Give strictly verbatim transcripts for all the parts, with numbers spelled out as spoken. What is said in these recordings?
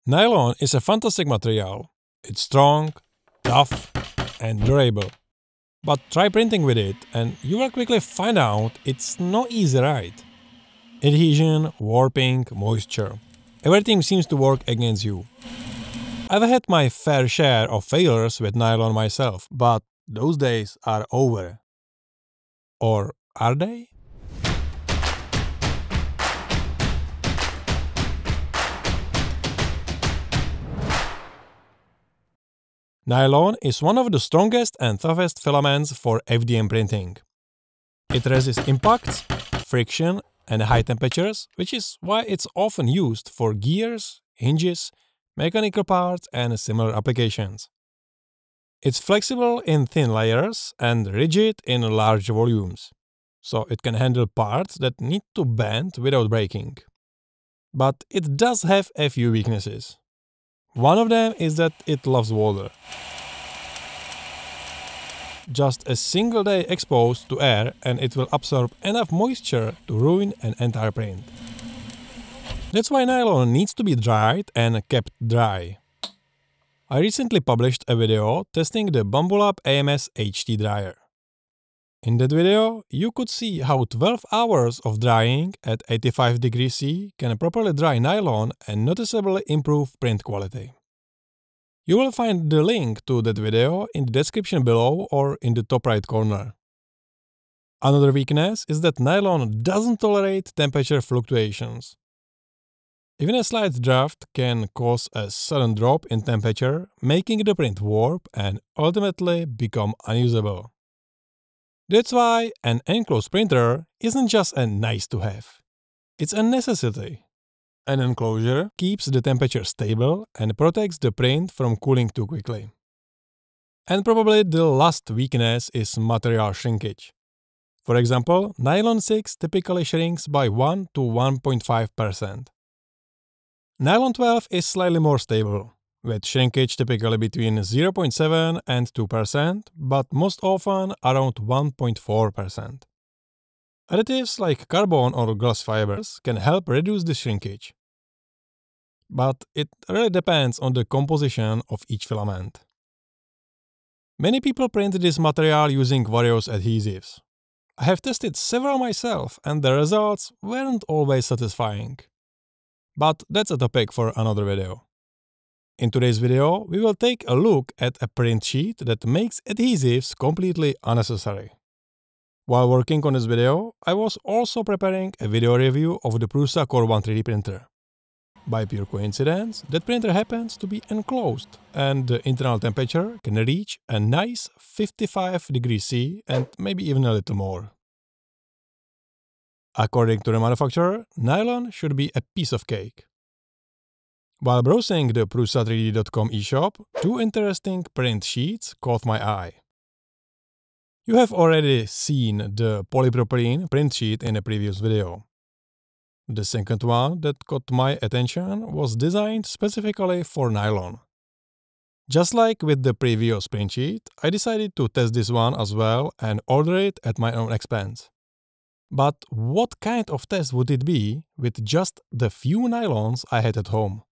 Nylon is a fantastic material. It's strong, tough, and durable. But try printing with it and you will quickly find out it's no easy ride. Adhesion, warping, moisture. Everything seems to work against you. I've had my fair share of failures with nylon myself, but those days are over. Or are they? Nylon is one of the strongest and toughest filaments for F D M printing. It resists impacts, friction, and high temperatures, which is why it's often used for gears, hinges, mechanical parts, and similar applications. It's flexible in thin layers and rigid in large volumes, so it can handle parts that need to bend without breaking. But it does have a few weaknesses. One of them is that it loves water. Just a single day exposed to air and it will absorb enough moisture to ruin an entire print. That's why nylon needs to be dried and kept dry. I recently published a video testing the Bambulab A M S H T dryer. In that video, you could see how twelve hours of drying at eighty-five degrees C can properly dry nylon and noticeably improve print quality. You will find the link to that video in the description below or in the top right corner. Another weakness is that nylon doesn't tolerate temperature fluctuations. Even a slight draft can cause a sudden drop in temperature, making the print warp and ultimately become unusable. That's why an enclosed printer isn't just a nice to have. It's a necessity. An enclosure keeps the temperature stable and protects the print from cooling too quickly. And probably the last weakness is material shrinkage. For example, nylon six typically shrinks by one to one point five percent. Nylon twelve is slightly more stable, with shrinkage typically between zero point seven and two percent, but most often around one point four percent. Additives like carbon or glass fibers can help reduce the shrinkage. But it really depends on the composition of each filament. Many people print this material using various adhesives. I have tested several myself and the results weren't always satisfying. But that's a topic for another video. In today's video, we will take a look at a print sheet that makes adhesives completely unnecessary. While working on this video, I was also preparing a video review of the Prusa Core one three D printer. By pure coincidence, that printer happens to be enclosed and the internal temperature can reach a nice fifty-five degrees C and maybe even a little more. According to the manufacturer, nylon should be a piece of cake. While browsing the Prusa three D dot com eShop, two interesting print sheets caught my eye. You have already seen the polypropylene print sheet in a previous video. The second one that caught my attention was designed specifically for nylon. Just like with the previous print sheet, I decided to test this one as well and order it at my own expense. But what kind of test would it be with just the few nylons I had at home?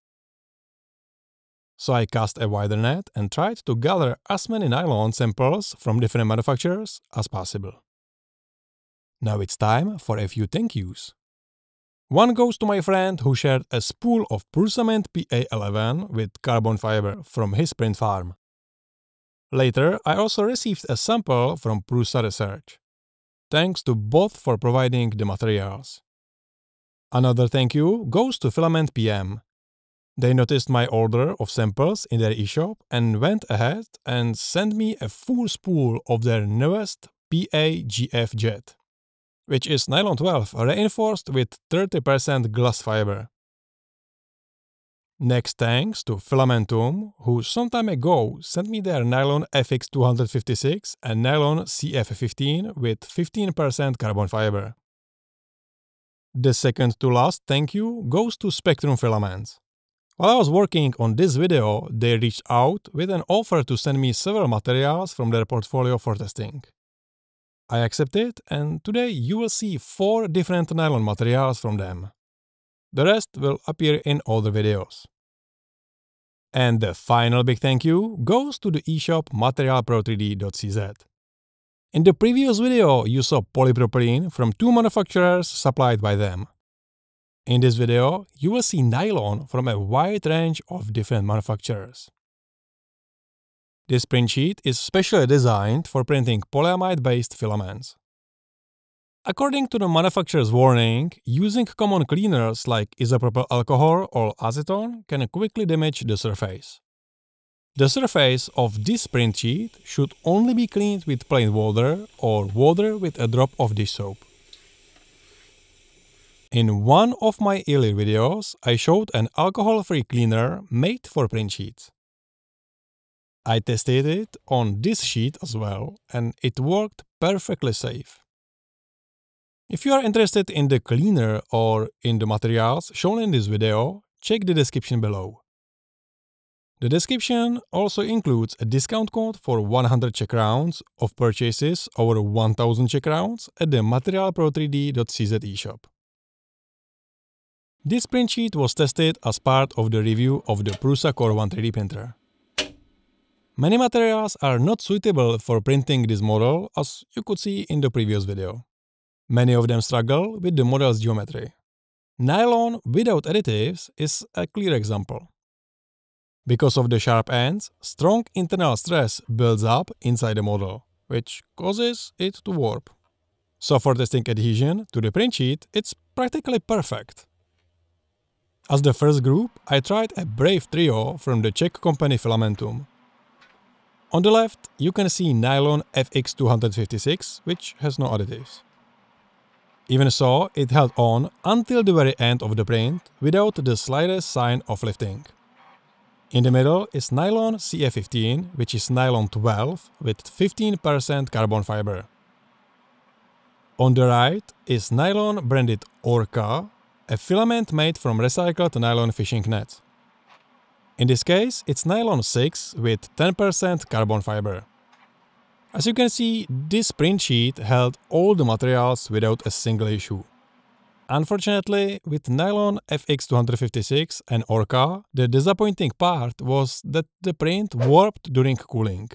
So I cast a wider net and tried to gather as many nylon samples from different manufacturers as possible. Now it's time for a few thank yous. One goes to my friend who shared a spool of Prusa P A eleven with carbon fiber from his print farm. Later, I also received a sample from Prusa Research. Thanks to both for providing the materials. Another thank you goes to Filament P M. They noticed my order of samples in their eShop and went ahead and sent me a full spool of their newest P A G F jet, which is nylon twelve reinforced with thirty percent glass fiber. Next thanks to Filamentum, who some time ago sent me their nylon F X two fifty-six and nylon C F fifteen with fifteen percent carbon fiber. The second to last thank you goes to Spectrum Filaments. While I was working on this video, they reached out with an offer to send me several materials from their portfolio for testing. I accepted, and today you will see four different nylon materials from them. The rest will appear in other videos. And the final big thank you goes to the eShop material pro three d dot c z. In the previous video, you saw polypropylene from two manufacturers supplied by them. In this video, you will see nylon from a wide range of different manufacturers. This print sheet is specially designed for printing polyamide-based filaments. According to the manufacturer's warning, using common cleaners like isopropyl alcohol or acetone can quickly damage the surface. The surface of this print sheet should only be cleaned with plain water or water with a drop of dish soap. In one of my earlier videos, I showed an alcohol-free cleaner made for print sheets. I tested it on this sheet as well, and it worked perfectly safe. If you are interested in the cleaner or in the materials shown in this video, check the description below. The description also includes a discount code for one hundred Czech crowns of purchases over one thousand Czech crowns at the material pro three d dot c z eShop. This print sheet was tested as part of the review of the Prusa Core one three D printer. Many materials are not suitable for printing this model, as you could see in the previous video. Many of them struggle with the model's geometry. Nylon without additives is a clear example. Because of the sharp ends, strong internal stress builds up inside the model, which causes it to warp. So for testing adhesion to the print sheet, it's practically perfect. As the first group, I tried a Brave Trio from the Czech company Filamentum. On the left, you can see Nylon F X two fifty-six, which has no additives. Even so, it held on until the very end of the print without the slightest sign of lifting. In the middle is Nylon C F fifteen, which is Nylon twelve with fifteen percent carbon fiber. On the right is Nylon branded Orca, a filament made from recycled nylon fishing nets. In this case, it's Nylon six with ten percent carbon fiber. As you can see, this print sheet held all the materials without a single issue. Unfortunately, with Nylon F X two fifty-six and Orca, the disappointing part was that the print warped during cooling.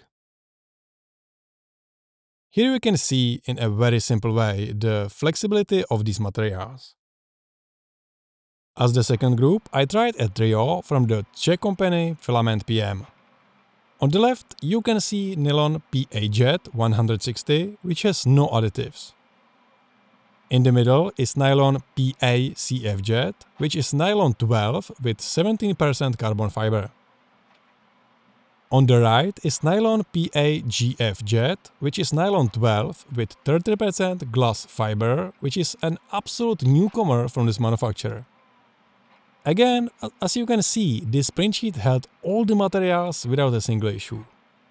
Here you can see in a very simple way the flexibility of these materials. As the second group, I tried a trio from the Czech company Filament P M. On the left, you can see Nylon P A Jet one sixty, which has no additives. In the middle is Nylon P A C F Jet, which is Nylon twelve with seventeen percent carbon fiber. On the right is Nylon P A G F Jet, which is Nylon twelve with thirty percent glass fiber, which is an absolute newcomer from this manufacturer. Again, as you can see, this print sheet held all the materials without a single issue.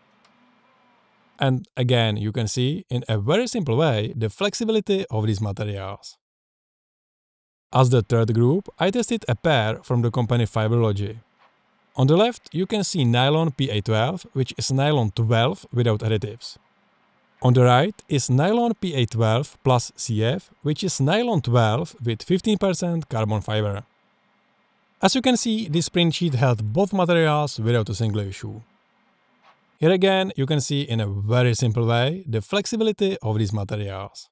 And again, you can see in a very simple way the flexibility of these materials. As the third group, I tested a pair from the company Fiberlogy. On the left, you can see Nylon P A twelve, which is Nylon twelve without additives. On the right is Nylon P A twelve plus C F, which is Nylon twelve with fifteen percent carbon fiber. As you can see, this print sheet held both materials without a single issue. Here again, you can see in a very simple way the flexibility of these materials.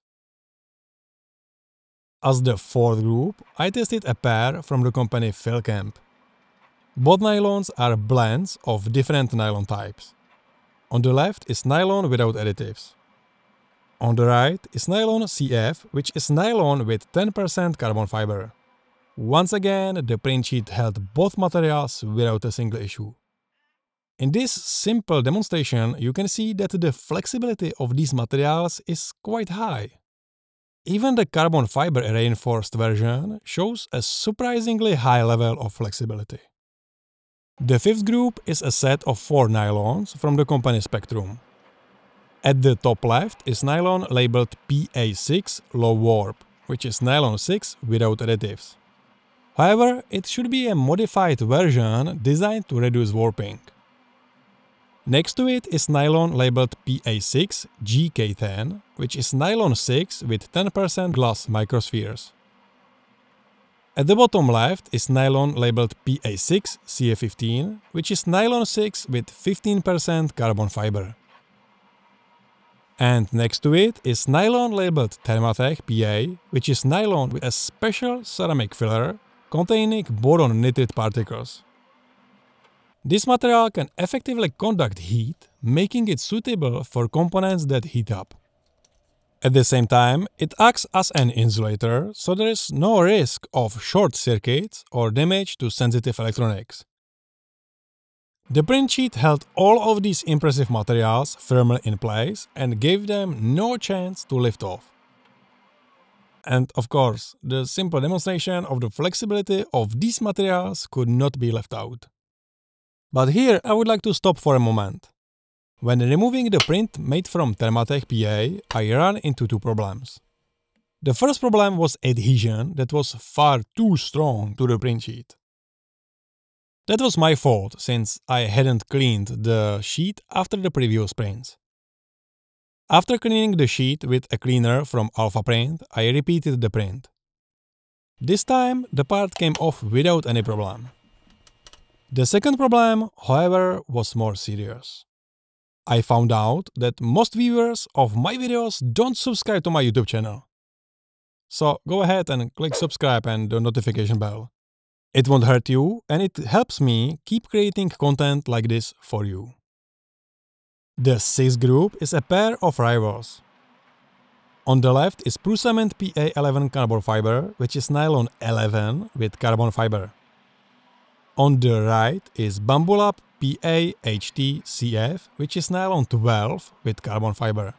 As the fourth group, I tested a pair from the company Filcamp. Both nylons are blends of different nylon types. On the left is nylon without additives. On the right is Nylon C F, which is nylon with ten percent carbon fiber. Once again, the print sheet held both materials without a single issue. In this simple demonstration, you can see that the flexibility of these materials is quite high. Even the carbon fiber reinforced version shows a surprisingly high level of flexibility. The fifth group is a set of four nylons from the company Spectrum. At the top left is nylon labeled P A six low warp, which is Nylon six without additives. However, it should be a modified version designed to reduce warping. Next to it is nylon labeled P A six G K ten, which is Nylon six with ten percent glass microspheres. At the bottom left is nylon labeled P A six C A fifteen, which is nylon six with fifteen percent carbon fiber. And next to it is nylon labeled Thermatech P A, which is nylon with a special ceramic filler containing boron nitride particles. This material can effectively conduct heat, making it suitable for components that heat up. At the same time, it acts as an insulator, so there is no risk of short circuits or damage to sensitive electronics. The print sheet held all of these impressive materials firmly in place and gave them no chance to lift off. And of course, the simple demonstration of the flexibility of these materials could not be left out. But here I would like to stop for a moment. When removing the print made from Thermatech P A, I ran into two problems. The first problem was adhesion that was far too strong to the print sheet. That was my fault, since I hadn't cleaned the sheet after the previous prints. After cleaning the sheet with a cleaner from Alpha Print, I repeated the print. This time the part came off without any problem. The second problem, however, was more serious. I found out that most viewers of my videos don't subscribe to my YouTube channel. So go ahead and click subscribe and the notification bell. It won't hurt you and it helps me keep creating content like this for you. The sixth group is a pair of rivals. On the left is Prusa P A eleven carbon fiber, which is nylon eleven with carbon fiber. On the right is Bambulab P A H T C F, which is nylon twelve with carbon fiber.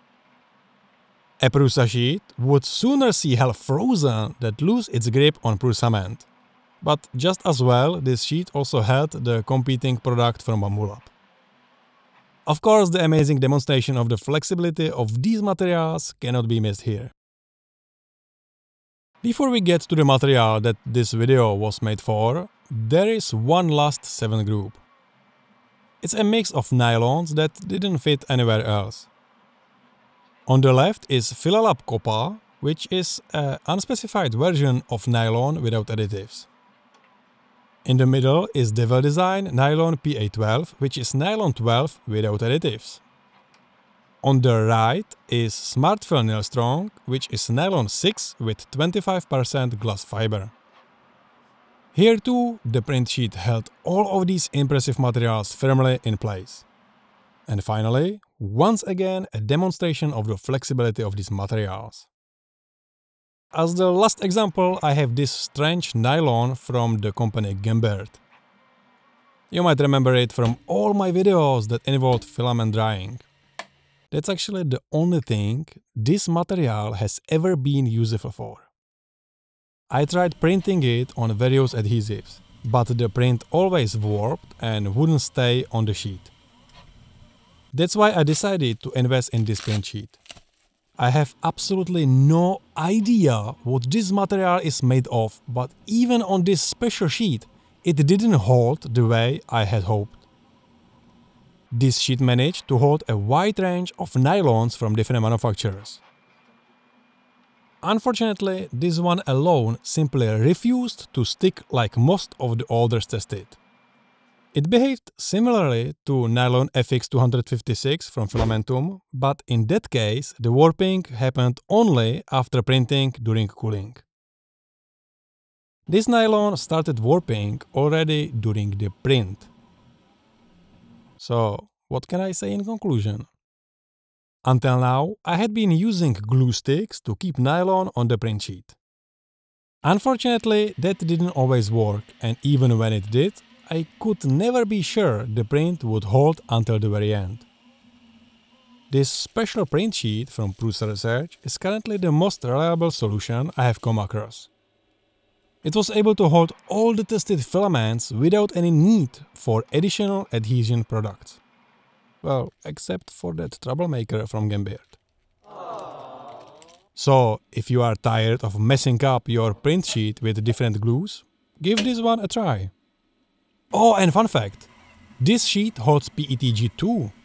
A Prusa sheet would sooner see hell frozen than lose its grip on Prusament. But just as well, this sheet also held the competing product from Bambulab. Of course, the amazing demonstration of the flexibility of these materials cannot be missed here. Before we get to the material that this video was made for, there is one last seventh group. It's a mix of nylons that didn't fit anywhere else. On the left is Filalab Coppa, which is an unspecified version of nylon without additives. In the middle is Devil Design Nylon P A twelve, which is nylon twelve without additives. On the right is Smartfill Nylstrong, which is nylon six with twenty-five percent glass fiber. Here too, the print sheet held all of these impressive materials firmly in place. And finally, once again, a demonstration of the flexibility of these materials. As the last example, I have this strange nylon from the company Gambert. You might remember it from all my videos that involved filament drying. That's actually the only thing this material has ever been useful for. I tried printing it on various adhesives, but the print always warped and wouldn't stay on the sheet. That's why I decided to invest in this print sheet. I have absolutely no idea what this material is made of, but even on this special sheet, it didn't hold the way I had hoped. This sheet managed to hold a wide range of nylons from different manufacturers. Unfortunately, this one alone simply refused to stick like most of the others tested. It behaved similarly to nylon F X two fifty-six from Filamentum, but in that case the warping happened only after printing during cooling. This nylon started warping already during the print. So, what can I say in conclusion? Until now, I had been using glue sticks to keep nylon on the print sheet. Unfortunately, that didn't always work, and even when it did, I could never be sure the print would hold until the very end. This special print sheet from Prusa Research is currently the most reliable solution I have come across. It was able to hold all the tested filaments without any need for additional adhesion products. Well, except for that troublemaker from Gambert. So, if you are tired of messing up your print sheet with different glues, give this one a try. Oh, and fun fact, this sheet holds P E T G too,